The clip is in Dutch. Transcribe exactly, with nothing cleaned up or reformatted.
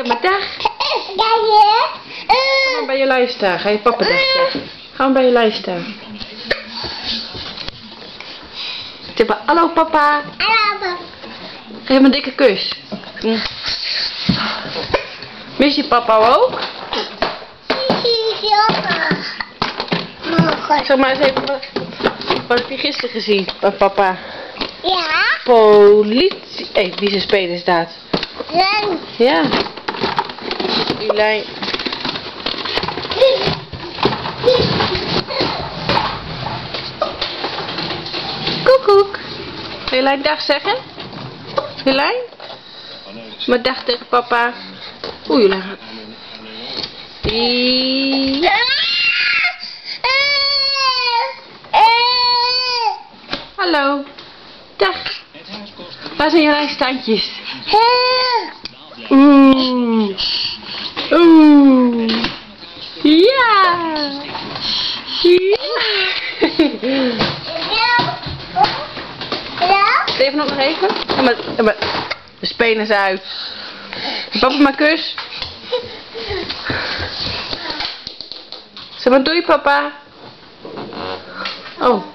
Zeg maar dag. Ga maar bij je lijst staan. Ga je papa dag zeggen. Ga maar bij je lijst staan. Zeg maar hallo papa. Geef hem een dikke kus. Mis je papa ook? Zeg maar eens even, wat, wat heb je gisteren gezien bij papa? Ja. Politie. Hé, hey, wie zijn speler staat? Lijn. Ja. Die lijn. Koekoek. Wil je Lijn dag zeggen? Lijn? Maar dag tegen papa. Oeh, jullie gaan. Ja. Hallo. Dag. Waar zijn jullie standjes? Oeh. Oeh. Ja. Ja. Even nog even. Maar, maar, de spenen zijn uit. Papa maar kus. Zeg maar doei papa. Oh.